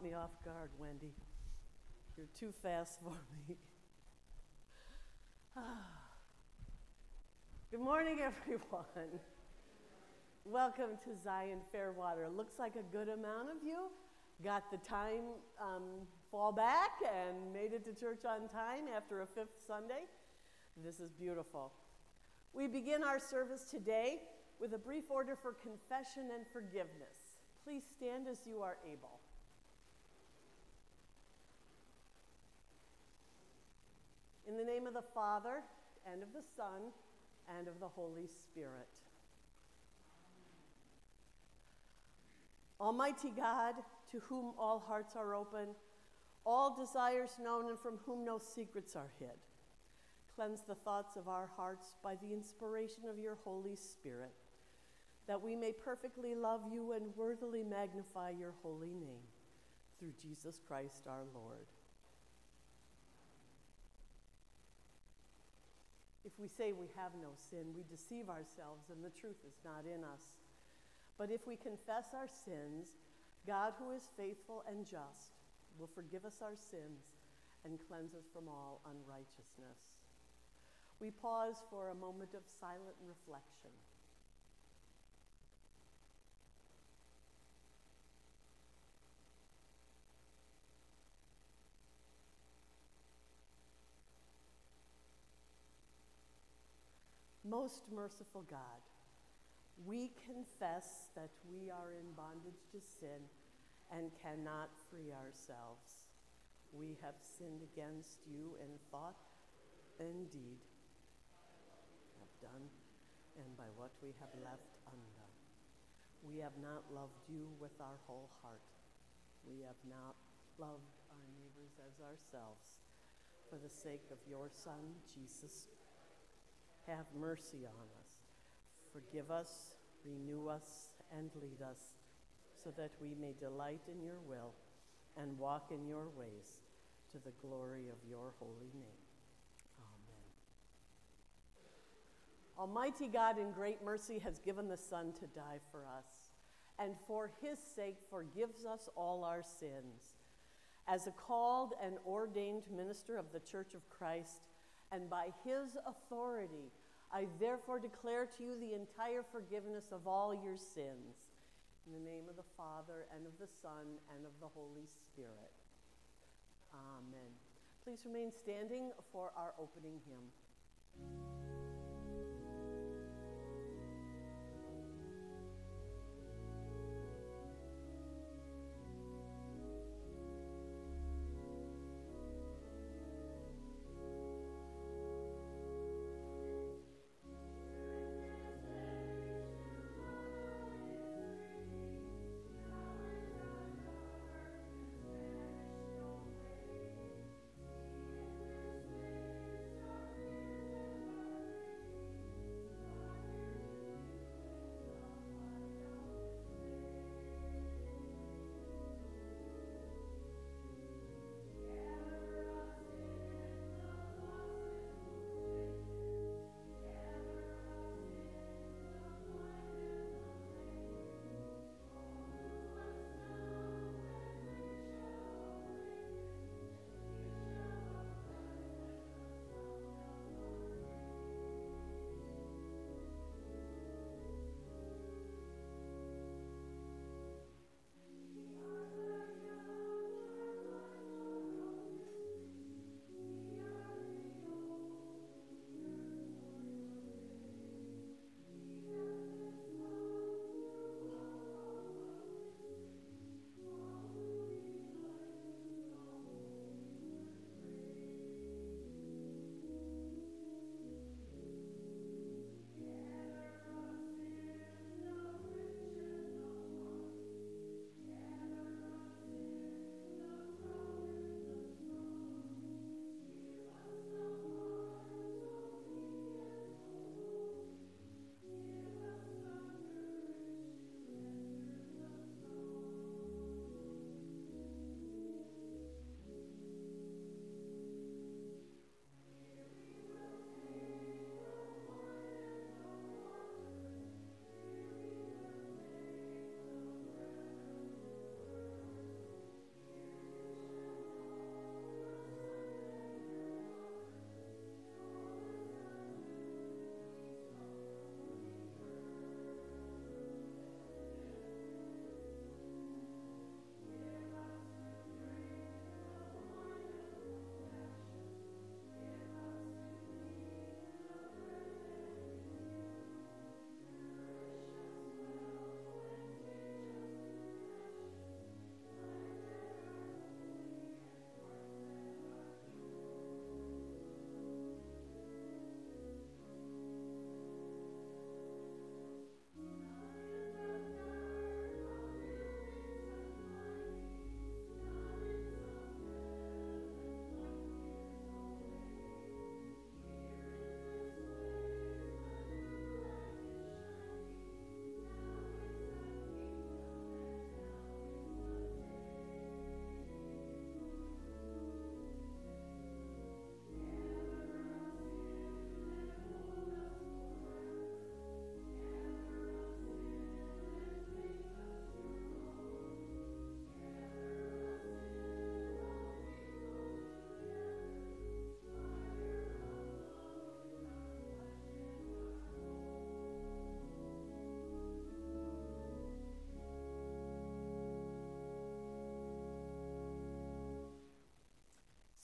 me off guard, Wendy. You're too fast for me. Good morning, everyone. Welcome to Zion Fairwater. Looks like a good amount of you got the time fall back and made it to church on time after a fifth Sunday. This is beautiful. We begin our service today with a brief order for confession and forgiveness. Please stand as you are able. In the name of the Father, and of the Son, and of the Holy Spirit. Almighty God, to whom all hearts are open, all desires known, and from whom no secrets are hid, cleanse the thoughts of our hearts by the inspiration of your Holy Spirit, that we may perfectly love you and worthily magnify your holy name, through Jesus Christ our Lord. If we say we have no sin, we deceive ourselves and the truth is not in us. But if we confess our sins, God, who is faithful and just, will forgive us our sins and cleanse us from all unrighteousness. We pause for a moment of silent reflection. Most merciful God, we confess that we are in bondage to sin and cannot free ourselves. We have sinned against you in thought and deed, have done, and by what we have left undone. We have not loved you with our whole heart. We have not loved our neighbors as ourselves. For the sake of your Son, Jesus, have mercy on us. Forgive us, renew us, and lead us, so that we may delight in your will and walk in your ways, to the glory of your holy name. Amen. Almighty God in great mercy has given the Son to die for us, and for his sake forgives us all our sins. As a called and ordained minister of the Church of Christ, and by his authority, I therefore declare to you the entire forgiveness of all your sins. In the name of the Father, and of the Son, and of the Holy Spirit. Amen. Please remain standing for our opening hymn.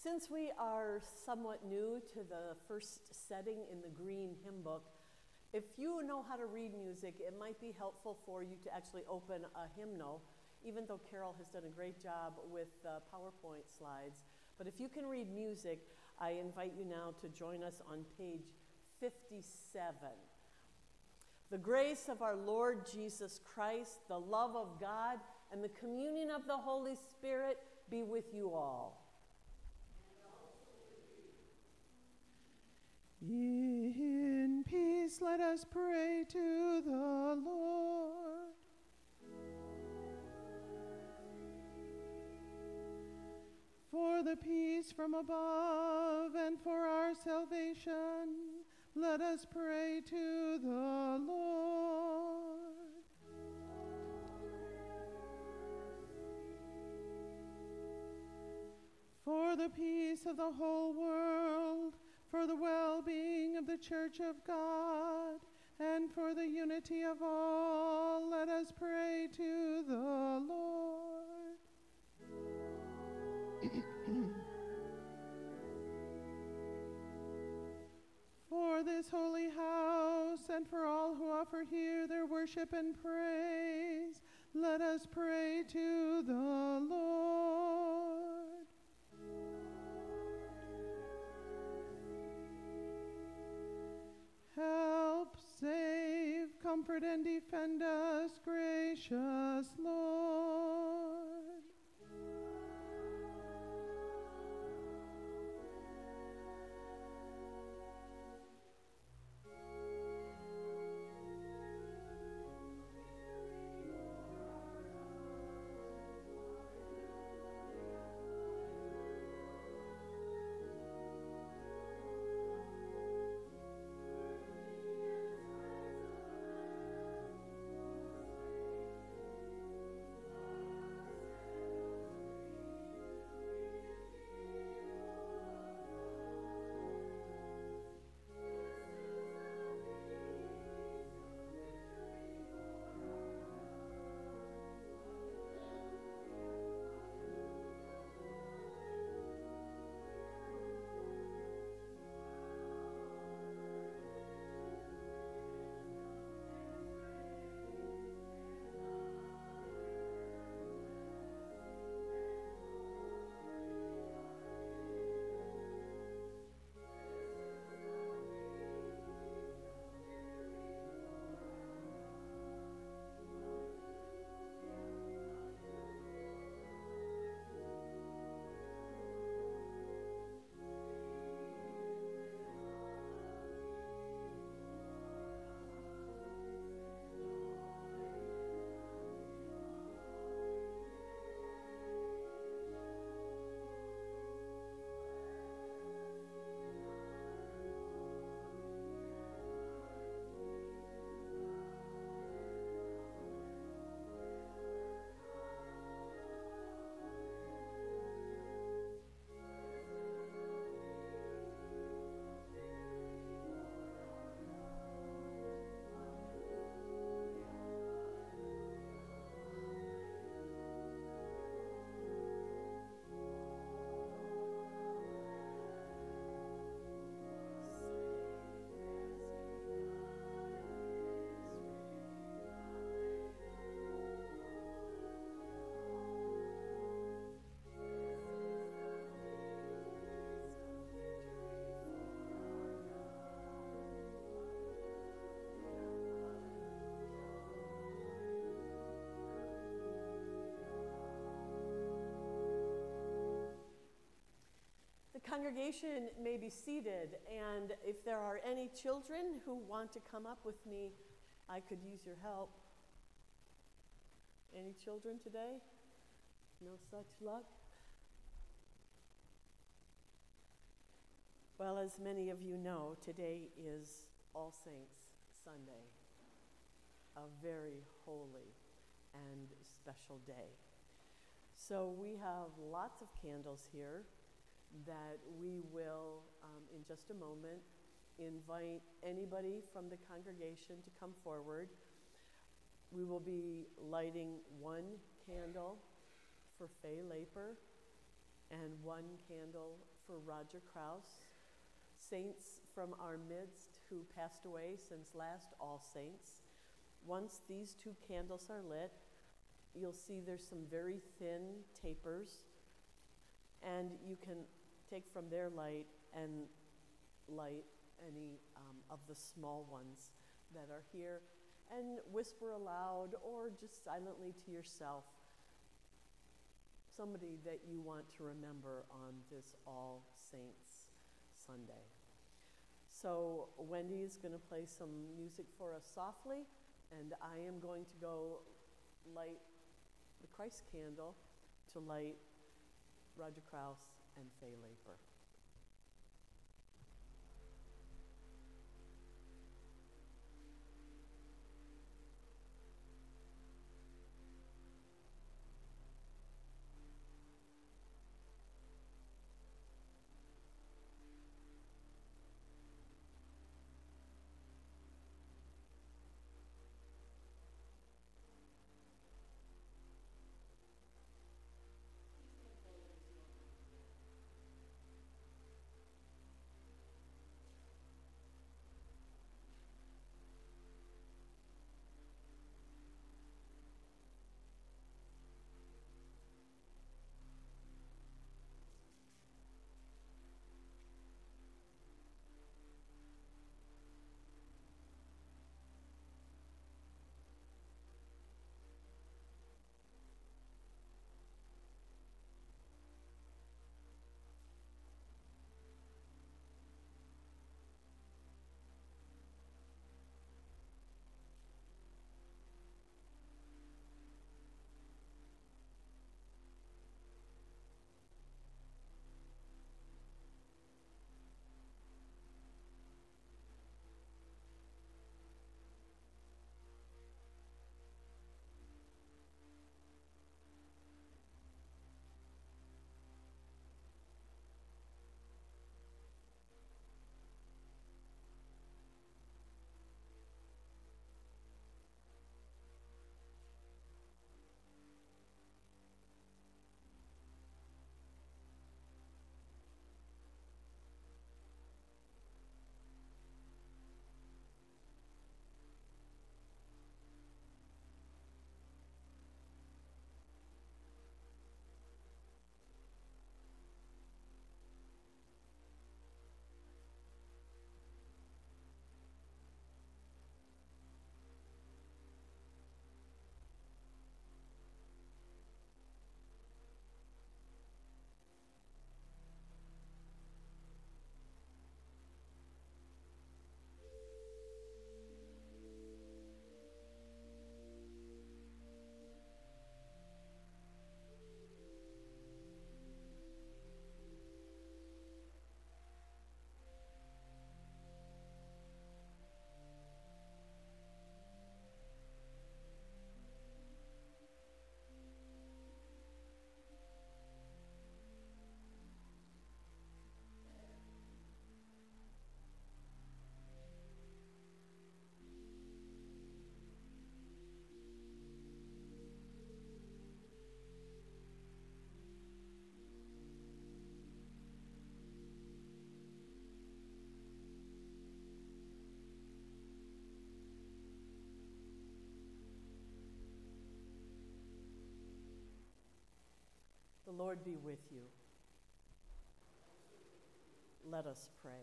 Since we are somewhat new to the first setting in the Green Hymn Book, if you know how to read music, it might be helpful for you to actually open a hymnal, even though Carol has done a great job with PowerPoint slides. But if you can read music, I invite you now to join us on page 57. The grace of our Lord Jesus Christ, the love of God, and the communion of the Holy Spirit be with you all. In peace let us pray to the Lord. For the peace from above and for our salvation, let us pray to the Lord. For the peace of the whole world, for the well-being of the Church of God, and for the unity of all, let us pray to the Lord. For this holy house, and for all who offer here their worship and praise, let us pray to the Lord. Help, save, comfort, and defend us, gracious Lord. The congregation may be seated, and if there are any children who want to come up with me, I could use your help. Any children today? No such luck? Well, as many of you know, today is All Saints Sunday, a very holy and special day. So we have lots of candles here that we will, in just a moment, invite anybody from the congregation to come forward. We will be lighting one candle for Faye Laper and one candle for Roger Krause, saints from our midst who passed away since last All Saints. Once these 2 candles are lit, you'll see there's some very thin tapers, and you can take from their light and light any of the small ones that are here, and whisper aloud or just silently to yourself somebody that you want to remember on this All Saints Sunday. So Wendy is going to play some music for us softly, and I am going to go light the Christ candle to light Roger Krause and Fay Laper. The Lord be with you. Let us pray.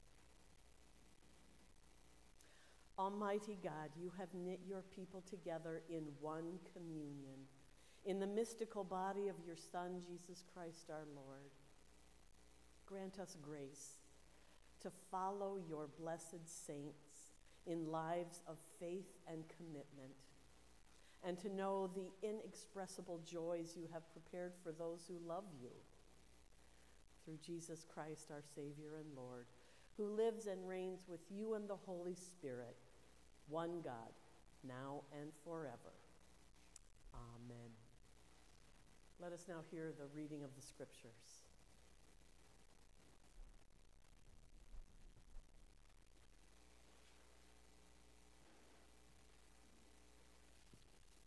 Almighty God, you have knit your people together in one communion, in the mystical body of your Son, Jesus Christ our Lord. Grant us grace to follow your blessed saints in lives of faith and commitment, and to know the inexpressible joys you have prepared for those who love you. Through Jesus Christ, our Savior and Lord, who lives and reigns with you and the Holy Spirit, one God, now and forever. Amen. Let us now hear the reading of the Scriptures.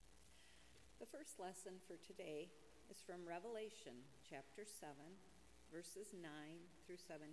The first lesson for today is from Revelation chapter 7, verses 9 through 17.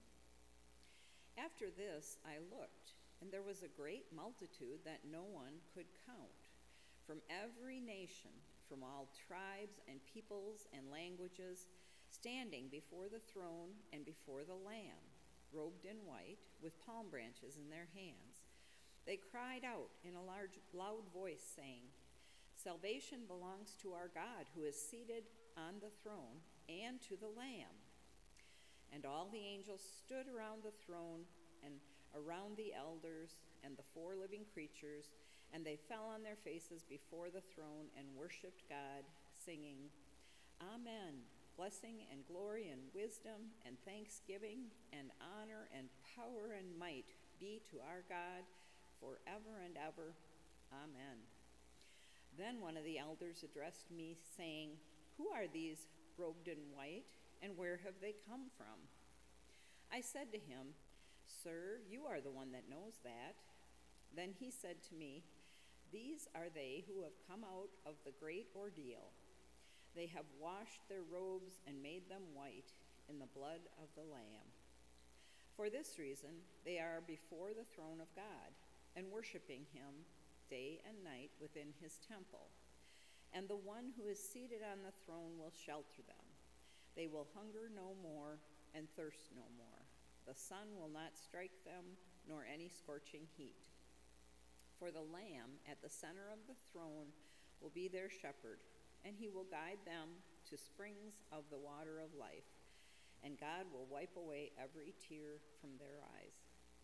After this I looked, and there was a great multitude that no one could count, from every nation, from all tribes and peoples and languages, standing before the throne and before the Lamb, robed in white, with palm branches in their hands. They cried out in a loud voice, saying, "Salvation belongs to our God, who is seated on the throne, and to the Lamb." And all the angels stood around the throne and around the elders and the 4 living creatures, and they fell on their faces before the throne and worshiped God, singing, "Amen. Blessing and glory and wisdom and thanksgiving and honor and power and might be to our God forever and ever. Amen." Then one of the elders addressed me, saying, "Who are these robed in white, and where have they come from?" I said to him, "Sir, you are the one that knows that." Then he said to me, "These are they who have come out of the great ordeal. They have washed their robes and made them white in the blood of the Lamb. For this reason, they are before the throne of God and worshiping him day and night within his temple. And the one who is seated on the throne will shelter them. They will hunger no more and thirst no more. The sun will not strike them, nor any scorching heat. For the Lamb at the center of the throne will be their shepherd, and he will guide them to springs of the water of life, and God will wipe away every tear from their eyes."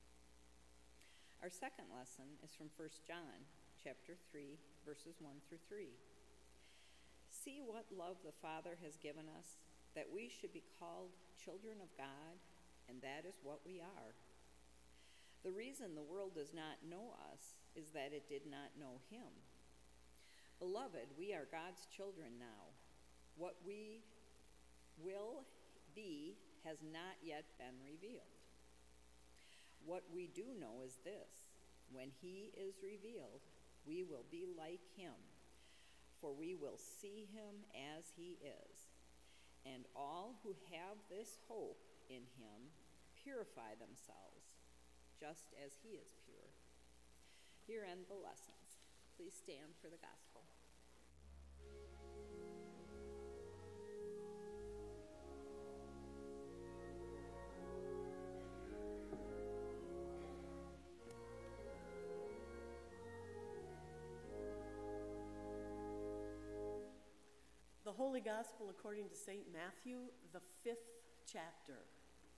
Our second lesson is from 1 John chapter 3, verses 1 through 3. "See what love the Father has given us, that we should be called children of God, and that is what we are. The reason the world does not know us is that it did not know him. Beloved, we are God's children now. What we will be has not yet been revealed. What we do know is this: when he is revealed, we will be like him, for we will see him as he is. And all who have this hope in him purify themselves, just as he is pure." Here end the lessons. Please stand for the gospel. The Holy Gospel according to St. Matthew, the 5th chapter.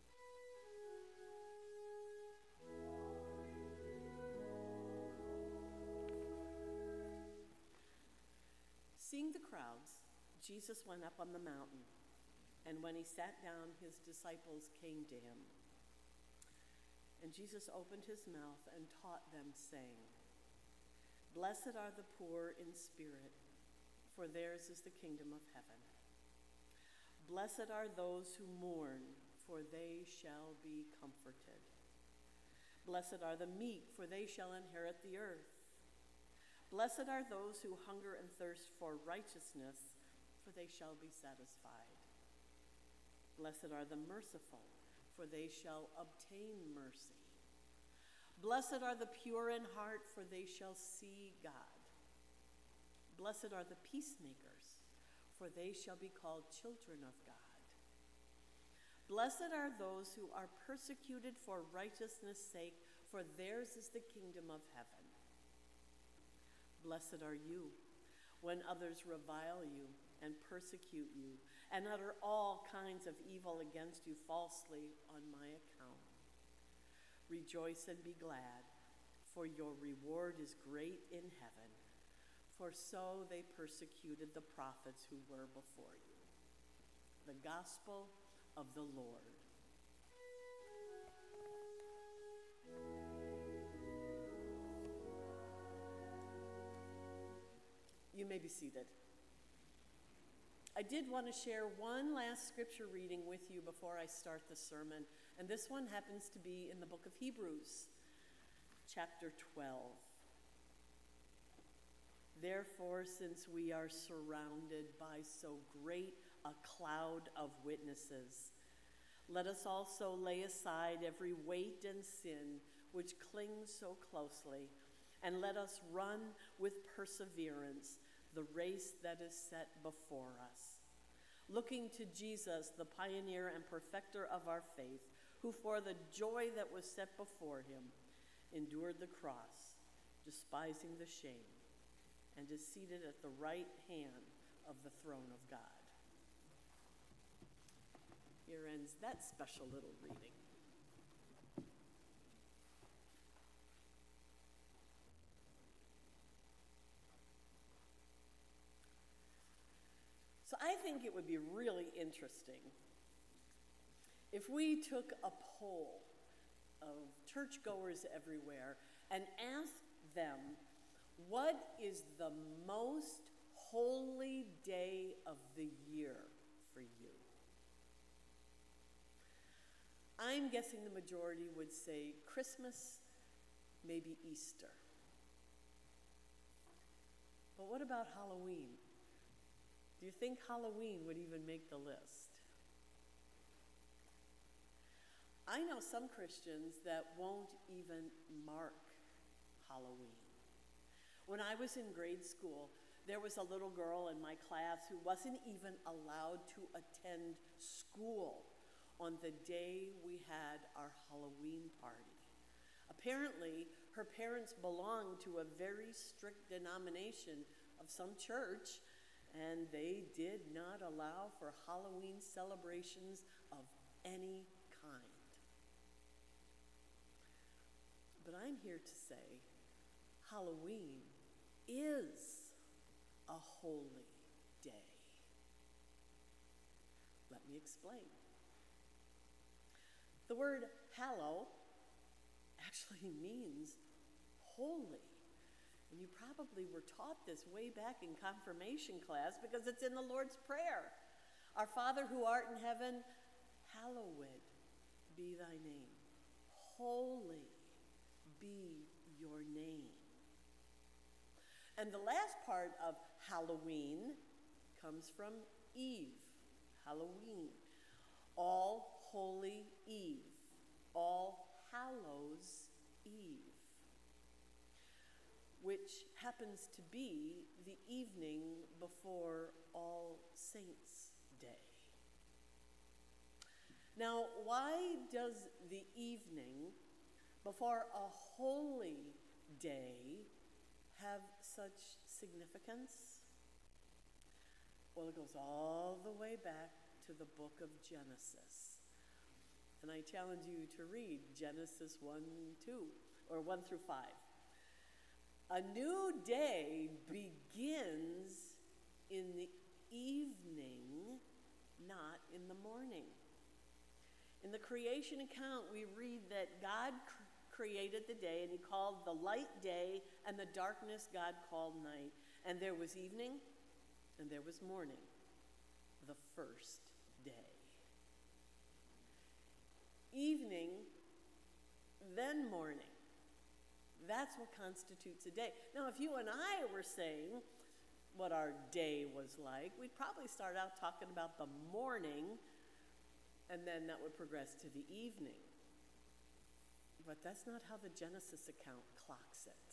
Seeing the crowds, Jesus went up on the mountain, and when he sat down, his disciples came to him. And Jesus opened his mouth and taught them, saying, "Blessed are the poor in spirit, for theirs is the kingdom of heaven. Blessed are those who mourn, for they shall be comforted. Blessed are the meek, for they shall inherit the earth. Blessed are those who hunger and thirst for righteousness, for they shall be satisfied. Blessed are the merciful, for they shall obtain mercy. Blessed are the pure in heart, for they shall see God. Blessed are the peacemakers, for they shall be called children of God. Blessed are those who are persecuted for righteousness' sake, for theirs is the kingdom of heaven. Blessed are you when others revile you and persecute you and utter all kinds of evil against you falsely on my account. Rejoice and be glad, for your reward is great in heaven. For so they persecuted the prophets who were before you." The Gospel of the Lord. You may be seated. I did want to share one last scripture reading with you before I start the sermon, and this one happens to be in the book of Hebrews, chapter 12. "Therefore, since we are surrounded by so great a cloud of witnesses, Let us also lay aside every weight and sin which clings so closely, and let us run with perseverance the race that is set before us, looking to Jesus, the pioneer and perfecter of our faith, who for the joy that was set before him endured the cross, despising the shame, and is seated at the right hand of the throne of God. Here ends that special little reading. So I think it would be really interesting if we took a poll of churchgoers everywhere and asked them, what is the most holy day of the year for you? I'm guessing the majority would say Christmas, maybe Easter. But what about Halloween? Do you think Halloween would even make the list? I know some Christians that won't even mark Halloween. When I was in grade school, there was a little girl in my class who wasn't even allowed to attend school on the day we had our Halloween party. Apparently, her parents belonged to a very strict denomination of some church, and they did not allow for Halloween celebrations of any kind. But I'm here to say Halloween is a holy day. Let me explain. The word hallow actually means holy. And you probably were taught this way back in confirmation class because it's in the Lord's Prayer. Our Father who art in heaven, hallowed be thy name. Holy be your name. And the last part of Halloween comes from Eve, Halloween. All Holy Eve, All Hallows Eve, which happens to be the evening before All Saints' Day. Now, why does the evening before a holy day have such significance? Well, it goes all the way back to the book of Genesis. And I challenge you to read Genesis 1 through 5. A new day begins in the evening, not in the morning. In the creation account, we read that God created the day, and he called the light day, and the darkness God called night. And there was evening, and there was morning, the first day. Evening, then morning. That's what constitutes a day. Now, if you and I were saying what our day was like, we'd probably start out talking about the morning, and then that would progress to the evening. But that's not how the Genesis account clocks it.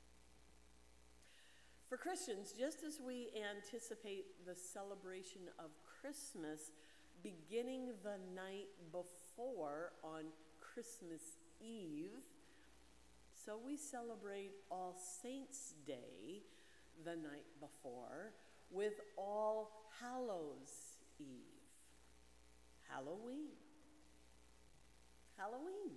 For Christians, just as we anticipate the celebration of Christmas beginning the night before on Christmas Eve, so we celebrate All Saints' Day the night before with All Hallows Eve. Halloween. Halloween.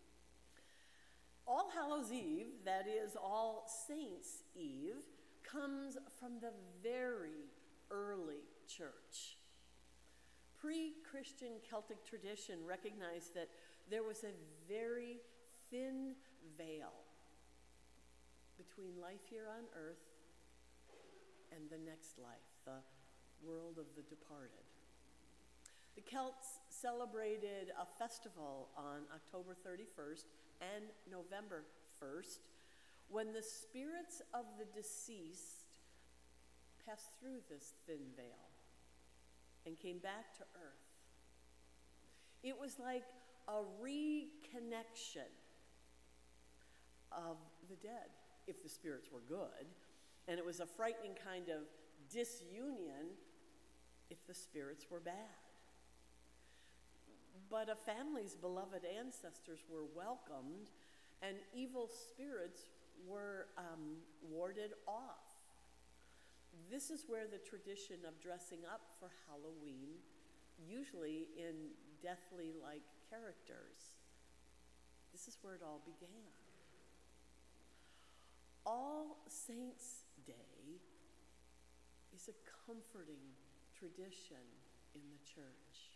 All Hallows Eve, that is All Saints' Eve, comes from the very early church. Pre-Christian Celtic tradition recognized that there was a very thin veil between life here on earth and the next life, the world of the departed. The Celts celebrated a festival on October 31st and November 1st when the spirits of the deceased passed through this thin veil and came back to earth. It was like a reconnection of the dead, if the spirits were good, and it was a frightening kind of disunion if the spirits were bad. But a family's beloved ancestors were welcomed, and evil spirits were warded off. This is where the tradition of dressing up for Halloween, usually in deathly-like characters, this is where it all began. All Saints' Day is a comforting tradition in the church.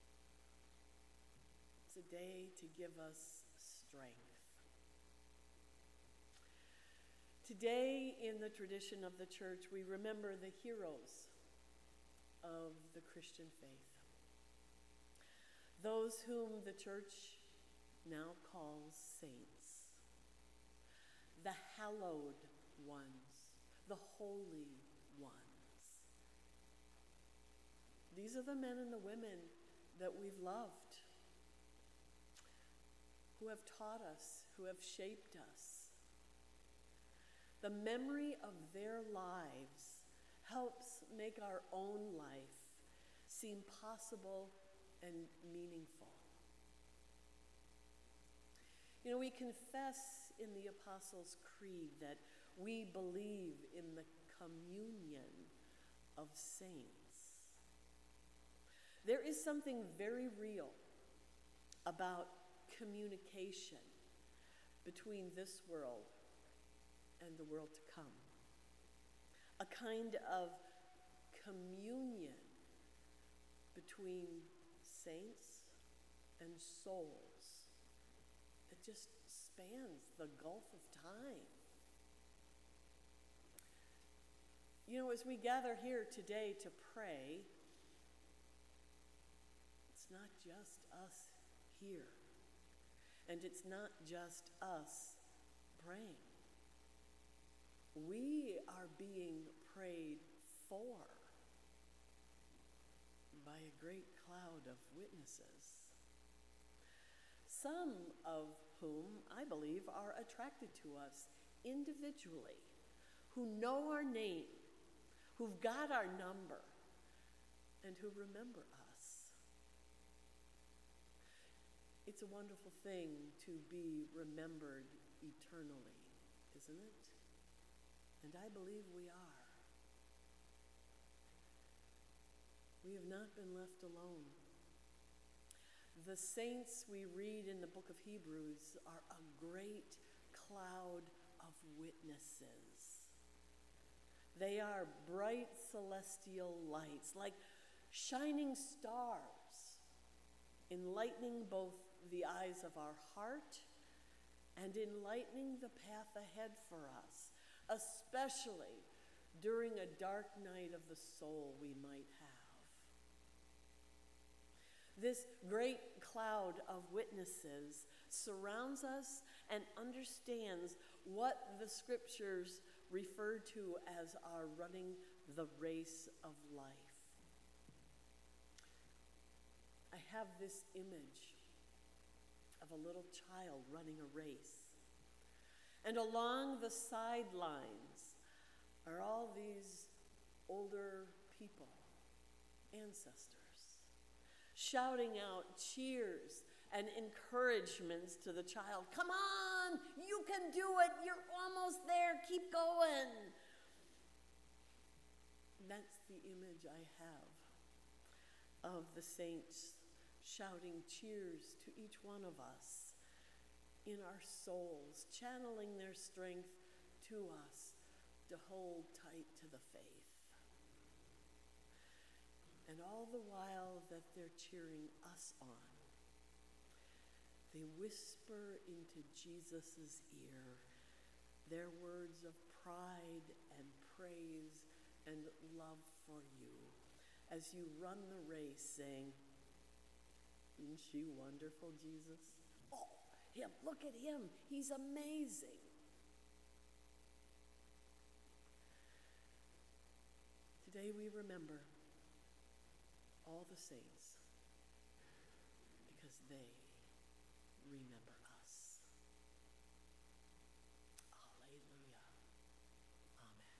It's a day to give us strength. Today, in the tradition of the church, we remember the heroes of the Christian faith. Those whom the church now calls saints. The hallowed ones, the holy ones. These are the men and the women that we've loved, who have taught us, who have shaped us. The memory of their lives helps make our own life seem possible and meaningful. You know, we confess in the Apostles' Creed that we believe in the communion of saints. There is something very real about communication between this world and the world to come. A kind of communion between saints and souls that just spans the gulf of time. You know, as we gather here today to pray, it's not just us here, and it's not just us praying. We are being prayed for by a great cloud of witnesses, some of whom I believe are attracted to us individually, who know our name, who've got our number, and who remember us. It's a wonderful thing to be remembered eternally, isn't it? And I believe we are. We have not been left alone. The saints we read in the book of Hebrews are a great cloud of witnesses. They are bright celestial lights, like shining stars, enlightening both the eyes of our heart and enlightening the path ahead for us, especially during a dark night of the soul we might have. This great cloud of witnesses surrounds us and understands what the scriptures refer to as our running the race of life. I have this image of a little child running a race. And along the sidelines are all these older people, ancestors, shouting out cheers and encouragements to the child. Come on, you can do it, you're almost there, keep going. That's the image I have of the saints shouting cheers to each one of us in our souls, channeling their strength to us to hold tight to the faith. And all the while that they're cheering us on, they whisper into Jesus' ear their words of pride and praise and love for you as you run the race, saying, "Isn't she wonderful, Jesus? Oh, him, look at him, he's amazing." Today we remember all the saints because they remember us. Alleluia. Amen.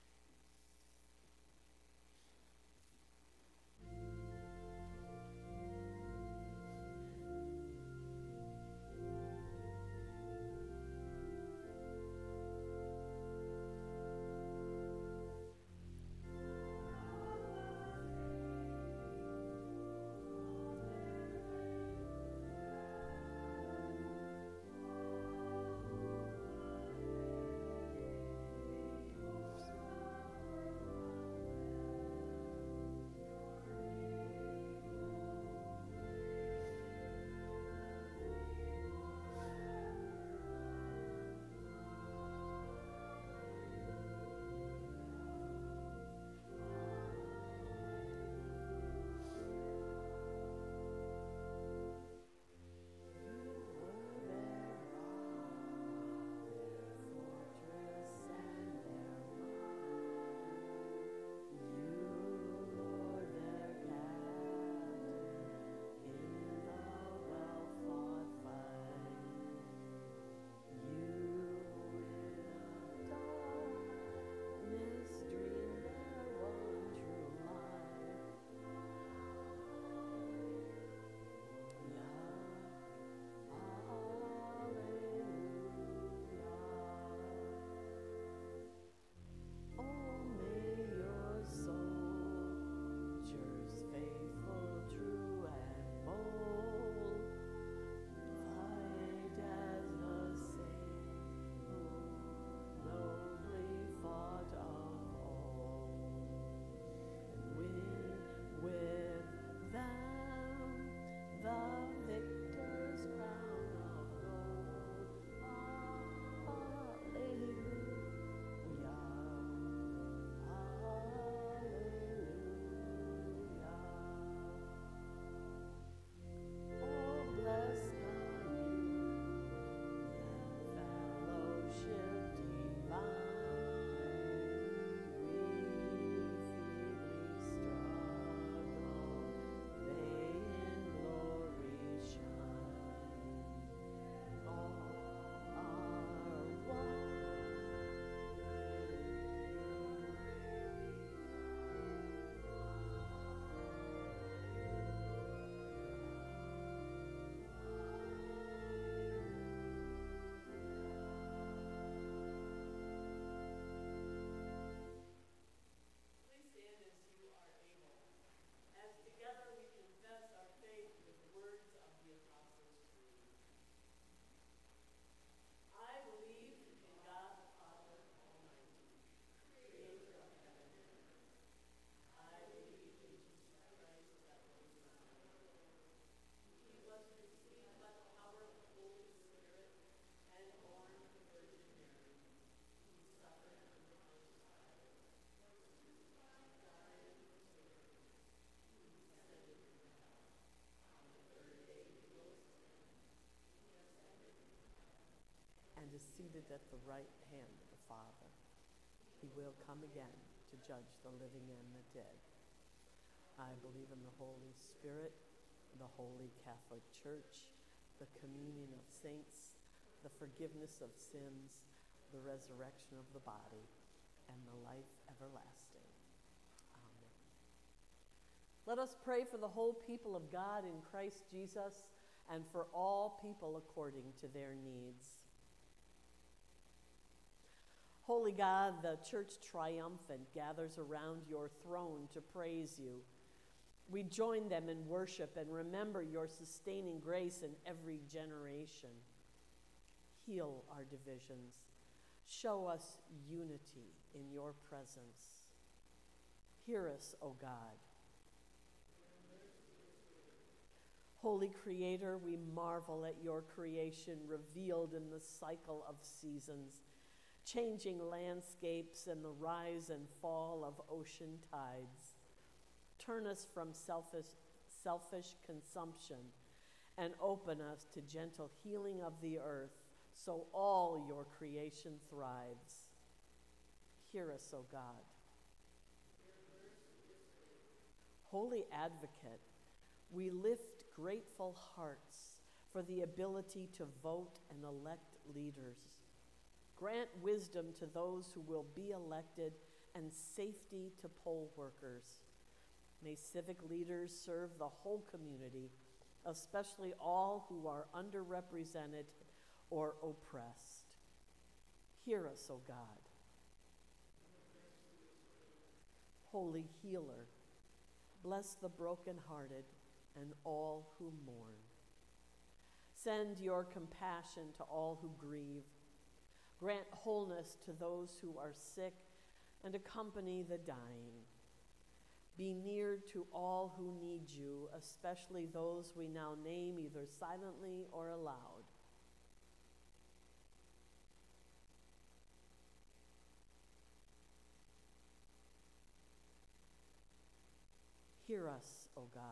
Is seated at the right hand of the Father. He will come again to judge the living and the dead. I believe in the Holy Spirit, the Holy Catholic Church, the communion of saints, the forgiveness of sins, the resurrection of the body, and the life everlasting. Amen. Let us pray for the whole people of God in Christ Jesus and for all people according to their needs. Holy God, the church triumphant gathers around your throne to praise you. We join them in worship and remember your sustaining grace in every generation. Heal our divisions. Show us unity in your presence. Hear us, O God. Holy Creator, we marvel at your creation revealed in the cycle of seasons, changing landscapes and the rise and fall of ocean tides. Turn us from selfish consumption and open us to gentle healing of the earth so all your creation thrives. Hear us, O God. Holy Advocate, we lift grateful hearts for the ability to vote and elect leaders. Grant wisdom to those who will be elected and safety to poll workers. May civic leaders serve the whole community, especially all who are underrepresented or oppressed. Hear us, O God. Holy Healer, bless the brokenhearted and all who mourn. Send your compassion to all who grieve. Grant wholeness to those who are sick and accompany the dying. Be near to all who need you, especially those we now name either silently or aloud. Hear us, O God.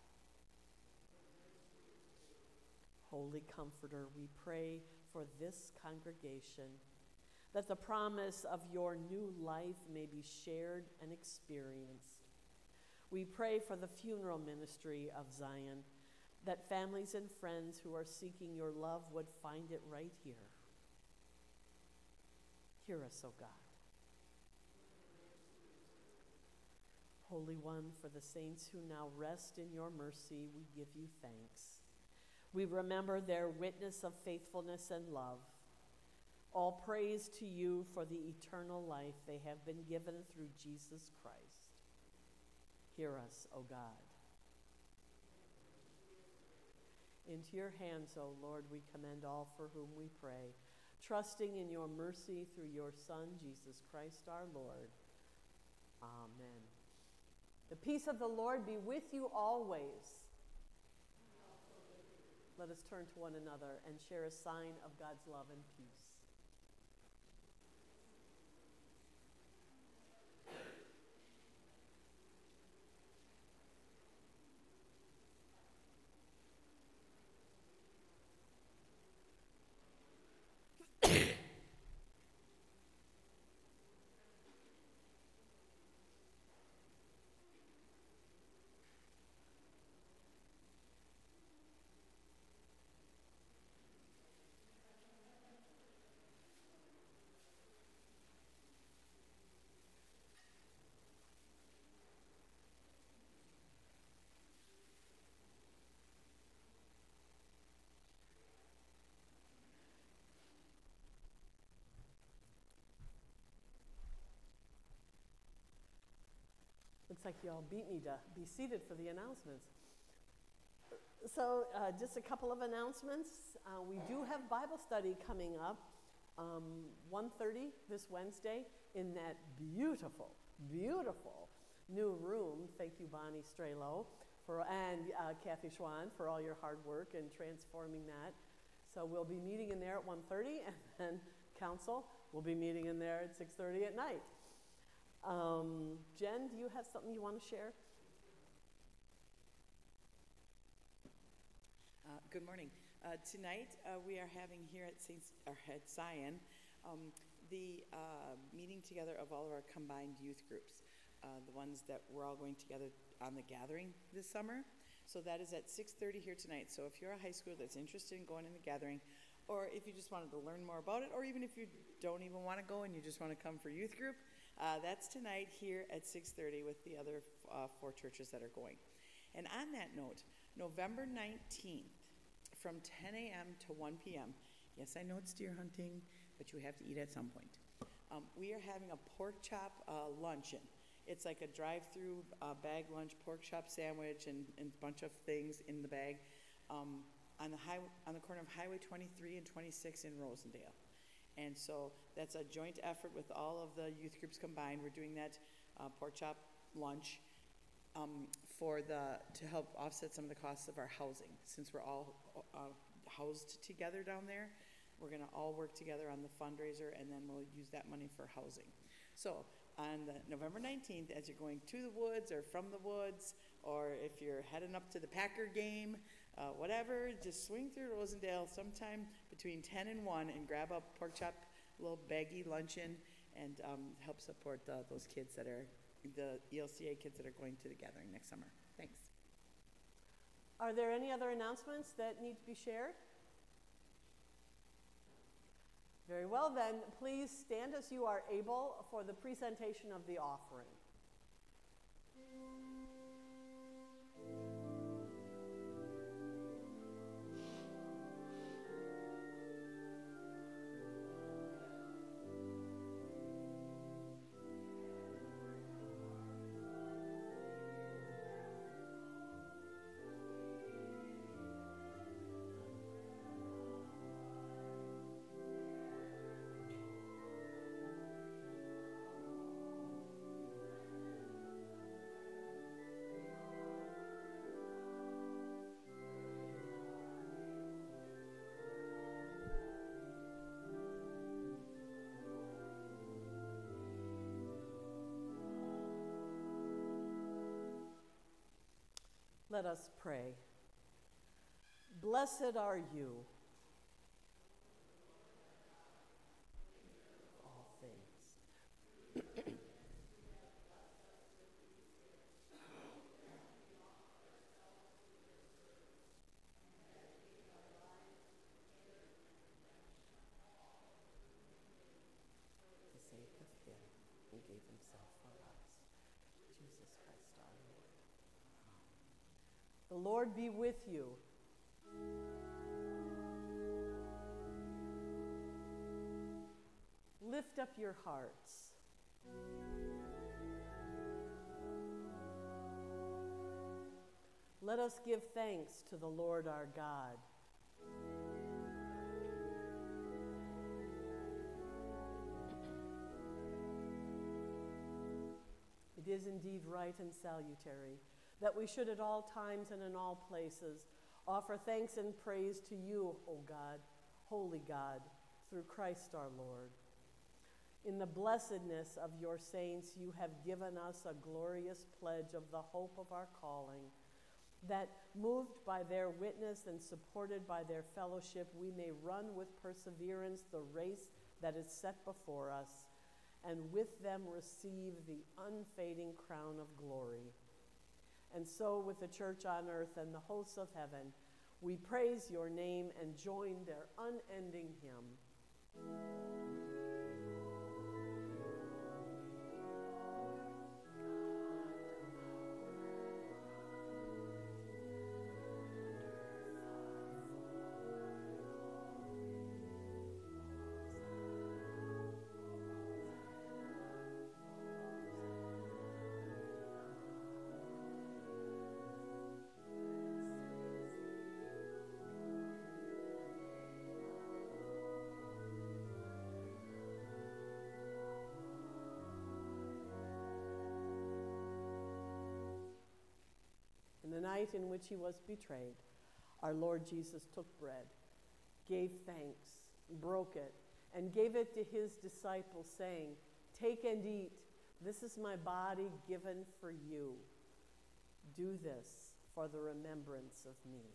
Holy Comforter, we pray for this congregation, that the promise of your new life may be shared and experienced. We pray for the funeral ministry of Zion, that families and friends who are seeking your love would find it right here. Hear us, O God. Holy One, for the saints who now rest in your mercy, we give you thanks. We remember their witness of faithfulness and love. All praise to you for the eternal life they have been given through Jesus Christ. Hear us, O God. Into your hands, O Lord, we commend all for whom we pray, trusting in your mercy through your Son, Jesus Christ our Lord. Amen. The peace of the Lord be with you always. Let us turn to one another and share a sign of God's love and peace. Looks like you all beat me to be seated for the announcements. So just a couple of announcements. We do have Bible study coming up 1:30 this Wednesday in that beautiful, beautiful new room. Thank you, Bonnie Strelo, and Kathy Schwan for all your hard work in transforming that. So we'll be meeting in there at 1:30, and then council will be meeting in there at 6:30 at night. Jen, do you have something you want to share? Good morning. Tonight we are having here at Zion the meeting together of all of our combined youth groups, the ones that we're all going together on the gathering this summer. So that is at 6:30 here tonight. So if you're a high schooler that's interested in going in the gathering, or if you just wanted to learn more about it, or even if you don't even want to go and you just want to come for youth group, that's tonight here at 6:30 with the other 4 churches that are going. And on that note, November 19th from 10 a.m. to 1 p.m., yes, I know it's deer hunting, but you have to eat at some point. We are having a pork chop luncheon. It's like a drive-through bag lunch, pork chop sandwich, and a bunch of things in the bag on the corner of Highway 23 and 26 in Rosendale. And so that's a joint effort with all of the youth groups combined. We're doing that pork chop lunch to help offset some of the costs of our housing. Since we're all housed together down there, we're going to all work together on the fundraiser, and then we'll use that money for housing. So on the November 19th, as you're going to the woods or from the woods, or if you're heading up to the Packer game, whatever, just swing through Rosendale sometime between 10 and 1 and grab a pork chop, little baggy luncheon, and help support those kids that are, the ELCA kids that are going to the gathering next summer. Thanks. Are there any other announcements that need to be shared? Very well then, please stand as you are able for the presentation of the offering. Let us pray. Blessed are you, all things. For the sake of him who gave himself for us, Jesus Christ our Lord. The Lord be with you. Lift up your hearts. Let us give thanks to the Lord our God. It is indeed right and salutary that we should at all times and in all places offer thanks and praise to you, O God, holy God, through Christ our Lord. In the blessedness of your saints, you have given us a glorious pledge of the hope of our calling, that moved by their witness and supported by their fellowship, we may run with perseverance the race that is set before us, and with them receive the unfading crown of glory. And so with the church on earth and the hosts of heaven, we praise your name and join their unending hymn. In the night in which he was betrayed, our Lord Jesus took bread, gave thanks, broke it, and gave it to his disciples, saying, "Take and eat. This is my body given for you. Do this for the remembrance of me."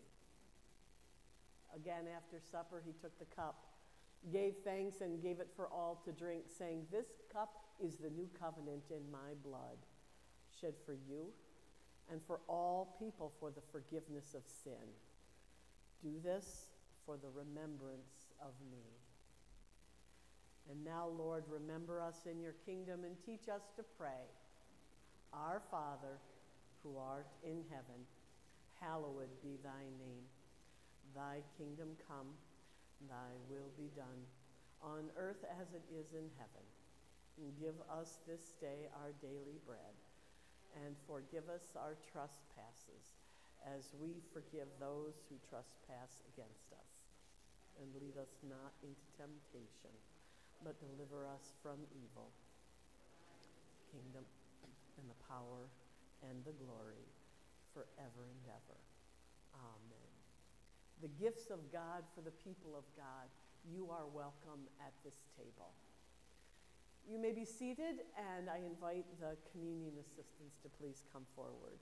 Again, after supper, he took the cup, gave thanks, and gave it for all to drink, saying, "This cup is the new covenant in my blood, shed for you and for all people for the forgiveness of sin. Do this for the remembrance of me." And now, Lord, remember us in your kingdom and teach us to pray. Our Father, who art in heaven, hallowed be thy name. Thy kingdom come, thy will be done, on earth as it is in heaven. And give us this day our daily bread, and forgive us our trespasses, as we forgive those who trespass against us. And lead us not into temptation, but deliver us from evil. Kingdom and the power and the glory forever and ever. Amen. The gifts of God for the people of God, you are welcome at this table. You may be seated, and I invite the communion assistants to please come forward.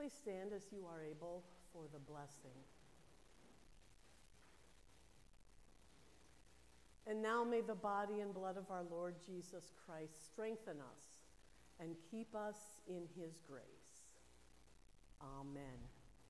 Please stand as you are able for the blessing. And now may the body and blood of our Lord Jesus Christ strengthen us and keep us in his grace. Amen.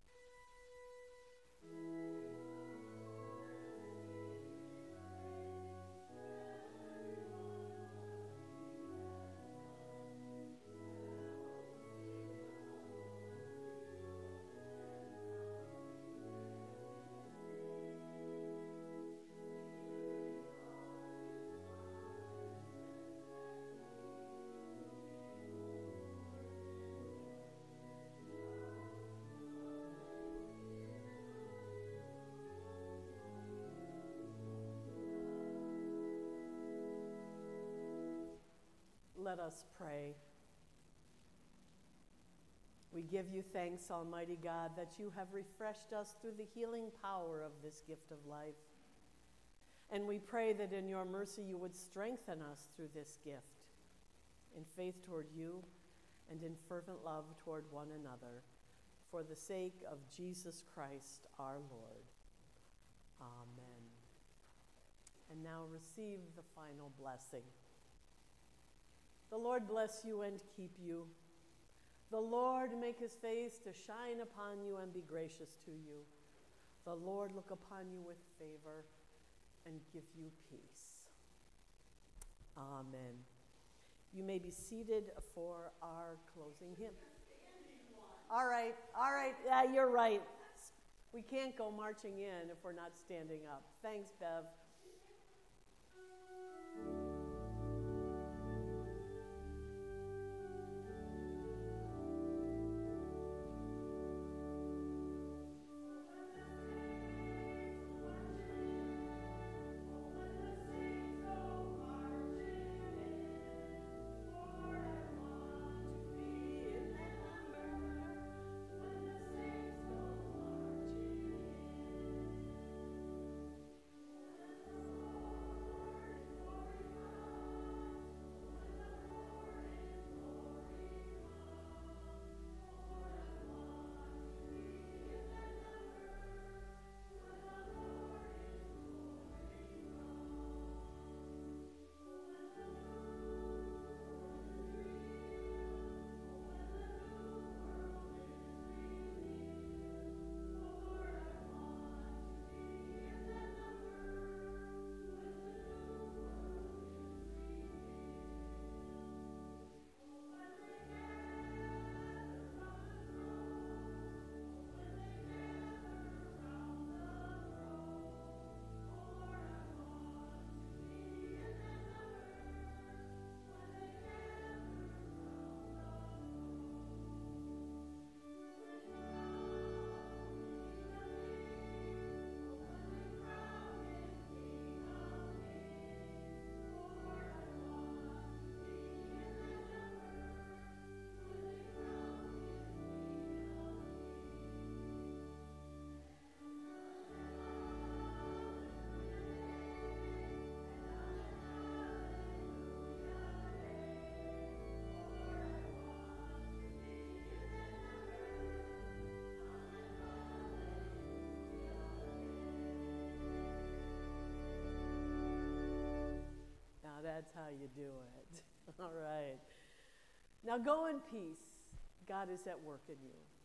Let us pray. We give you thanks, Almighty God, that you have refreshed us through the healing power of this gift of life. And we pray that in your mercy you would strengthen us through this gift, in faith toward you and in fervent love toward one another, for the sake of Jesus Christ our Lord. Amen. And now receive the final blessing. The Lord bless you and keep you. The Lord make his face to shine upon you and be gracious to you. The Lord look upon you with favor and give you peace. Amen. You may be seated for our closing hymn. All right. Yeah, you're right. We can't go marching in if we're not standing up. Thanks, Bev. That's how you do it. All right. Now go in peace. God is at work in you.